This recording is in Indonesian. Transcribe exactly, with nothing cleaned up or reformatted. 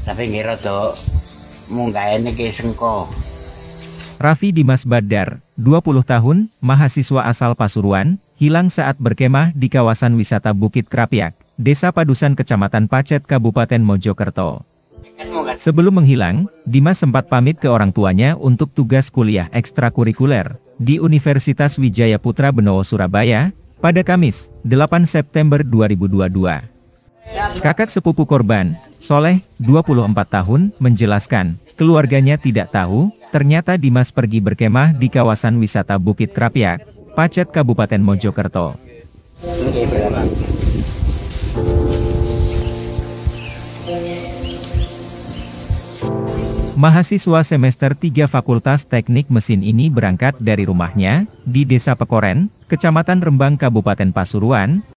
Tapi ngira tuh munggah ini ke sengko. Raffi Dimas Badar, dua puluh tahun, mahasiswa asal Pasuruan, hilang saat berkemah di kawasan wisata Bukit Krapyak, Desa Padusan Kecamatan Pacet Kabupaten Mojokerto. Sebelum menghilang, Dimas sempat pamit ke orang tuanya untuk tugas kuliah ekstrakurikuler di Universitas Wijaya Putra Benowo Surabaya, pada Kamis, delapan September dua ribu dua puluh dua. Kakak sepupu korban, Soleh, dua puluh empat tahun, menjelaskan, keluarganya tidak tahu, ternyata Dimas pergi berkemah di kawasan wisata Bukit Krapyak, Pacet Kabupaten Mojokerto. Mahasiswa semester tiga Fakultas Teknik Mesin ini berangkat dari rumahnya, di Desa Pekoren, Kecamatan Rembang Kabupaten Pasuruan,